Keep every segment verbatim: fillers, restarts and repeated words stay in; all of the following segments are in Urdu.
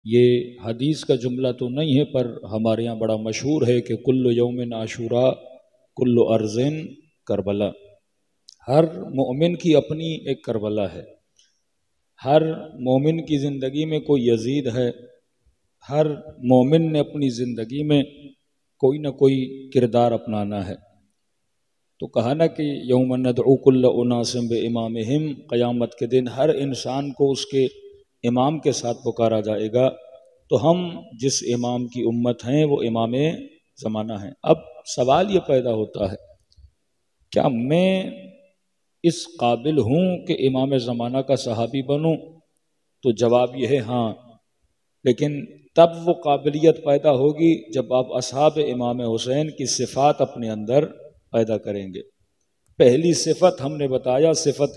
یہ حدیث کا جملہ تو نہیں ہے، پر ہمارے یہاں بڑا مشہور ہے کہ کل یوم عاشورا کل ارضٍ کربلا۔ ہر مومن کی اپنی ایک کربلا ہے، ہر مومن کی زندگی میں کوئی یزید ہے، ہر مومن نے اپنی زندگی میں کوئی نہ کوئی کردار اپنانا ہے۔ تو کہا نا کہ یوم ندعو کل اناس بامامہم، قیامت کے دن ہر انسان کو اس کے امام کے ساتھ پکارا جائے گا۔ تو ہم جس امام کی امت ہیں وہ امام زمانہ ہیں۔ اب سوال یہ پیدا ہوتا ہے، کیا میں اس قابل ہوں کہ امام زمانہ کا صحابی بنوں؟ تو جواب یہ ہے ہاں، لیکن تب وہ قابلیت پیدا ہوگی جب آپ اصحاب امام حسین کی صفات اپنے اندر پیدا کریں گے۔ پہلی صفت ہم نے بتایا صفت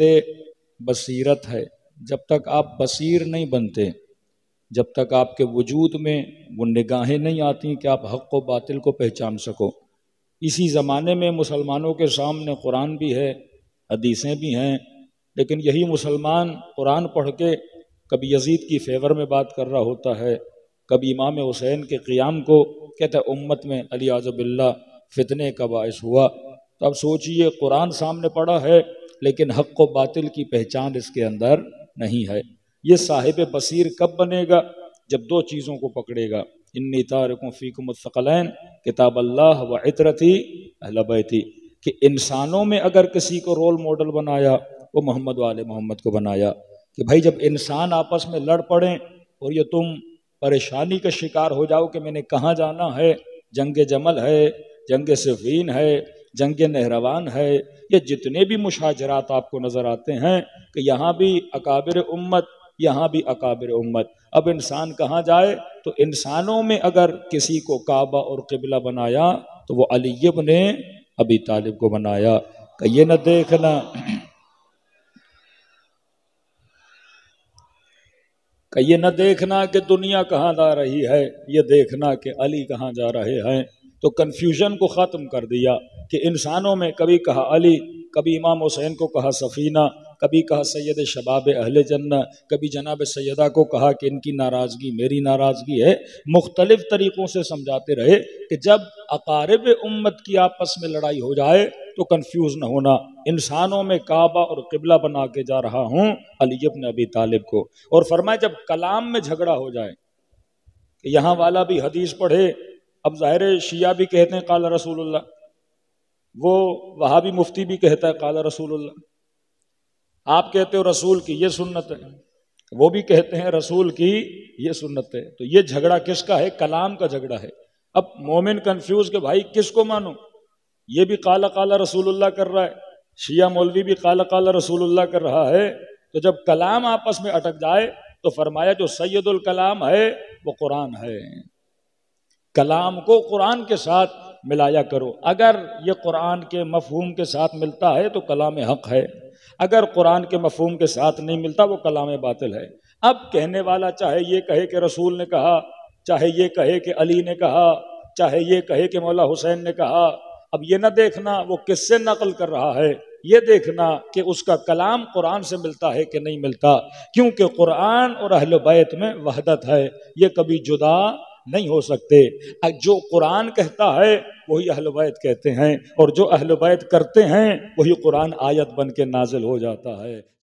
بصیرت ہے۔ جب تک آپ بصیر نہیں بنتے، جب تک آپ کے وجود میں وہ نگاہیں نہیں آتی کہ آپ حق و باطل کو پہچان سکو۔ اسی زمانے میں مسلمانوں کے سامنے قرآن بھی ہے، حدیثیں بھی ہیں، لیکن یہی مسلمان قرآن پڑھ کے کبھی یزید کی فیور میں بات کر رہا ہوتا ہے، کبھی امام حسین کے قیام کو کہتا ہے امت میں علی اعوذ باللہ فتنے کا باعث ہوا۔ تو اب سوچئے قرآن سامنے پڑا ہے لیکن حق و باطل کی پہچان اس کے اندر نہیں ہے۔ یہ صاحب بصیر کب بنے گا؟ جب دو چیزوں کو پکڑے گا، انی تارک فیکم الثقلین کتاب اللہ و عطرتی اہل بیتی، کہ انسانوں میں اگر کسی کو رول ماڈل بنایا وہ محمد و آل محمد کو بنایا، کہ بھائی جب انسان آپس میں لڑ پڑیں اور یہ تم پریشانی کا شکار ہو جاؤ کہ میں نے کہاں جانا ہے، جنگ جمل ہے، جنگ صفین ہے، جنگ نہروان ہے، یہ جتنے بھی مشاجرات آپ کو نظر آتے ہیں کہ یہاں بھی اکابر امت، یہاں بھی اکابر امت، اب انسان کہاں جائے؟ تو انسانوں میں اگر کسی کو کعبہ اور قبلہ بنایا تو وہ علی ابن ابی طالب کو بنایا۔ کہ یہ نہ دیکھنا کہ یہ نہ دیکھنا کہ دنیا کہاں جا رہی ہے، یہ دیکھنا کہ علی کہاں جا رہے ہیں۔ تو کنفیوژن کو ختم کر دیا کہ انسانوں میں کبھی کہا علی، کبھی امام حسین کو کہا سفینہ، کبھی کہا سید شباب اہل جنہ، کبھی جناب سیدہ کو کہا کہ ان کی ناراضگی میری ناراضگی ہے۔ مختلف طریقوں سے سمجھاتے رہے کہ جب اقارب امت کی آپس میں لڑائی ہو جائے تو کنفیوز نہ ہونا، انسانوں میں کعبہ اور قبلہ بنا کے جا رہا ہوں علی ابن ابی طالب کو۔ اور فرمایا جب کلام میں جھگڑا ہو جائے کہ یہاں والا بھی حدیث پڑھے، اب ظاہر شیعہ بھی کہتے ہیں قال رسول اللہ، وہ وہابی مفتی بھی کہتا ہے قال رسول اللہ، آپ کہتے ہو رسول کی یہ سنت ہے، وہ بھی کہتے ہیں رسول کی یہ سنت ہے۔ تو یہ جھگڑا کس کا ہے؟ کلام کا جھگڑا ہے۔ اب مومن کنفیوز کہ بھائی کس کو مانو؟ یہ بھی قال قال رسول اللہ کر رہا ہے، شیعہ مولوی بھی قال قال رسول اللہ کر رہا ہے۔ تو جب کلام آپس میں اٹک جائے تو فرمایا جو سید الکلام ہے وہ قرآن ہے، کلام کو قرآن کے ساتھ ملایا کرو۔ اگر یہ قرآن کے مفہوم کے ساتھ ملتا ہے تو کلام حق ہے، اگر قرآن کے مفہوم کے ساتھ نہیں ملتا وہ کلام باطل ہے۔ اب کہنے والا چاہے یہ کہے کہ رسول نے کہا، چاہے یہ کہے کہ علی نے کہا، چاہے یہ کہے کہ مولا حسین نے کہا، اب یہ نہ دیکھنا وہ کس سے نقل کر رہا ہے، یہ دیکھنا کہ اس کا کلام قرآن سے ملتا ہے کہ نہیں ملتا، کیونکہ قرآن اور اہل بیت میں وحدت ہے، یہ کبھی جدا نہیں ہو سکتے۔ جو قرآن کہتا ہے وہی اہل بیت کہتے ہیں، اور جو اہل بیت کرتے ہیں وہی قرآن آیت بن کے نازل ہو جاتا ہے۔